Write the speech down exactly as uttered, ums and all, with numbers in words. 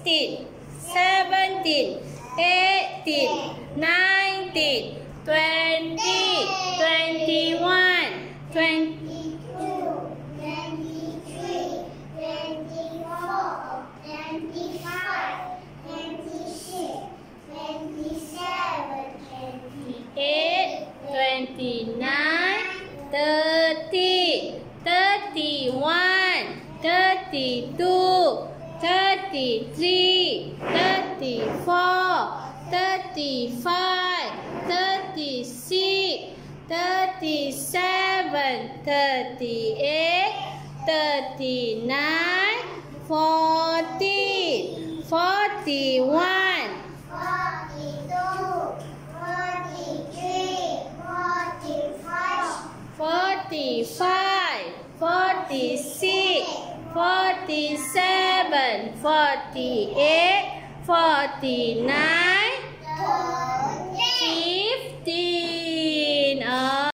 sixteen, seventeen, eighteen, nineteen, twenty, twenty-one, twenty-two, twenty-three, twenty-four, twenty-five, twenty-six, twenty-seven, twenty-eight, twenty-nine, thirty, thirty-one, thirty-two, thirty-three, thirty-four, thirty-five, thirty-six, thirty-seven, thirty-eight, thirty-nine, forty, forty-one, forty-two, forty-three, forty-four, forty-five, forty-six, forty-seven, forty-eight, forty-nine, fifty.